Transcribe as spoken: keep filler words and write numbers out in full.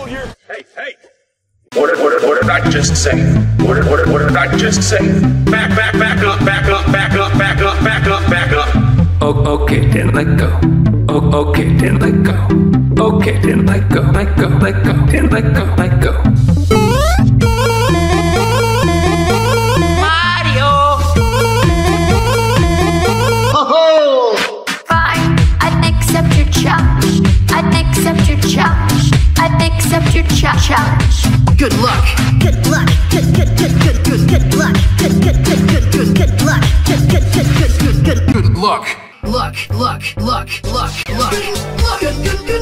here. Hey, hey! What did, what did, what did I just say? What did, what did, what did I just say? Back, back, back up, back up, back up, back up, back up, back up. Oh, okay, then let go. Oh, okay, then let go. Okay, then let go, let go, let go, then let go, let go. Mario! Ho-ho! Fine, I'd accept your challenge. I'd accept your challenge. I'd accept your cha challenge. Good luck. Good luck. Good, good, good, good, good, good luck. Good, good, good, good, good, good luck. Good, good, good, good, good, good, Good luck. Luck, luck, luck, luck, luck. Good, good, good.